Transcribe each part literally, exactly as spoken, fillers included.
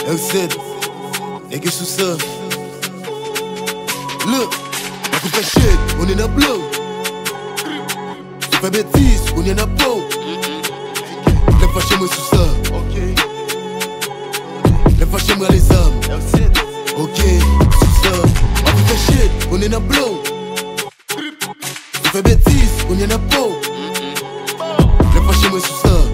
L sept, et que sous ça. Look, on fait shit, on est dans blow. On fait bêtises, on est dans peau. Les fâchés moi sous ça. Les fâchés moi les hommes. Ok, sous ça. On fait shit, on est dans blow. On fait bêtises, on est dans peau. Les fâchés moi sous ça.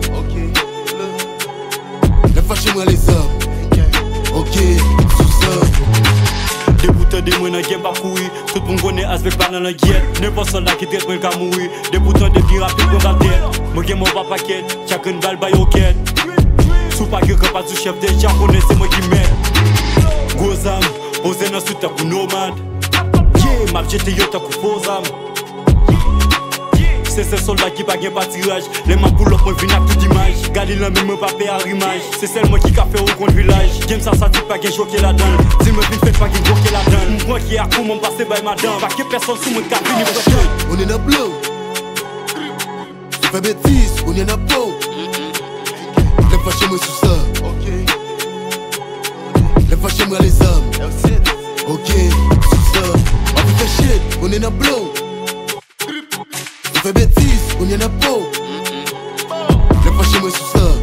Les fâchés moi les hommes. Ok, sous ça. Des boutons de moi dans game pas courir. Tout le monde connaît avec pas dans la guerre. N'importe soldat qui traite moi qu'à mourir. Des boutons de bien rapide pour la tête. Moi game mon pas paquet. Chacun balle bail au quête. Sous pas que pas sous chef déjà connaît c'est moi qui mets. Gros âme, posé dans sous ta coup nomade. Yeah, m'a jeté yo ta coup faux âme. C'est ces soldats qui pa gen pas tirage. Les mains pour l'autre, moi vin avec toute image. Gardez la même pas payer à rimage. C'est celle moi qui a fait au compte village. Game ça, ça dit pas gen choqué la donne. Dis-moi vite fait pas gen choqué la donne. Moi qui a coup, mon passé by madame. Pas que personne sous mon cap fini pour on est dans blow. On fait bêtises, on est dans peau. Les fâchés moi sous ça. Les fâchés moi les hommes. Ok, sous ça. On fait shit, on est dans blow. On fait bêtises, on est dans peau. Les fâchés moi sous ça.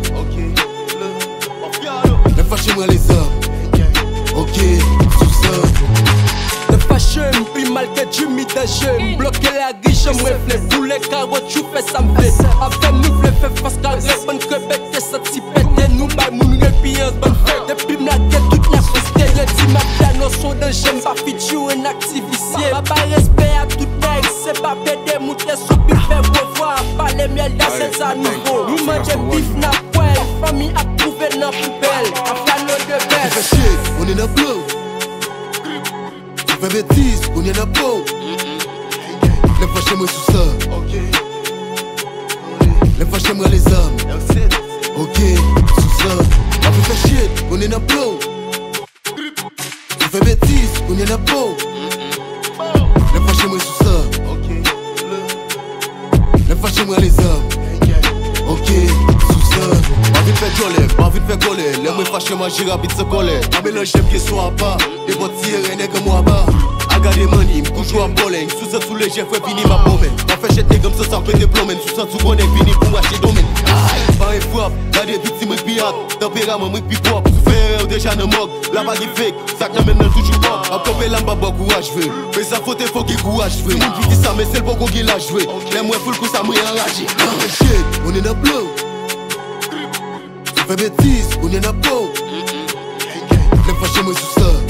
Les fâchés moi les hommes. Ok, sous ça. Les fâchés m'pis mal que du mitage. M'bloquer la riche, m'refle. Pour les carottes, tu fais ça m'fait. Avec nous, fle fait face carré. Bonne que bête, ça t'y pète. Nous, bah, moun répiens, bonne fête. Depuis m'la tête, toute la feste. Y'a dit ma piano, son de j'aime pas feature, un activicier. Pas pas respect à toute nègre. C'est pas pédé, mouté sous pif, fait revoir. Pas les miels, là, c'est ça nouveau. Nous mangeons bif, n'a poêle. Famille approuvée dans poubelle. Un piano de On fait baisse. shit, on est dans blow. On fait bêtises, on est dans peau. Les fâchés moi sous ça. Les fâchés moi les hommes. Ok, sous ça. On fait shit, on est dans blow. On fait bêtises, on est dans peau. Les fâchés moi sous ça. Les fâchés moi les hommes. Ok, sous ça. Pas vite faire joler, pas vite faire coller. Les moi fâchés moi j'ai rapide se coller. Pas mélanger qui soit à part. Des bottes tirées n'est que moi bas. Agade money, m'couche en bowling. Sous ça sous les chefs, ouais fini ma pomme. Pas fait jeter comme ça, ça peut déplomer. Sous ça tout connaît fini pour acheter domaine. Pas un frappe, gade petit mec piat. Tempérament mec pipop. Sous faire déjà ne moque. La bague est fake, ça n'a même toujours pas. A copé la baba courage veut. Mais ça faut faut qu'il courage veut. Moun qui dit ça, mais c'est le bon qu'on lâche veut. Les moi full coup ça m'a enragé. On fait shit, on est dans blow. On fait bêtises, on est dans peau. Les fâchés moi sous ça.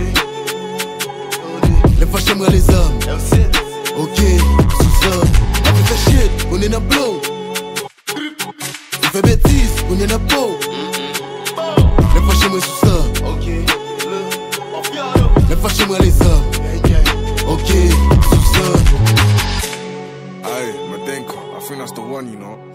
Les fâchés moi les hommes. Ok, sous ça. On fait shit, on est dans blow. On fait bêtises, on est dans peau. Les fâchés moi sous ça. Les fâchés moi les hommes. Ok, sous ça. Aye, Madenko, I think that's the one, you know.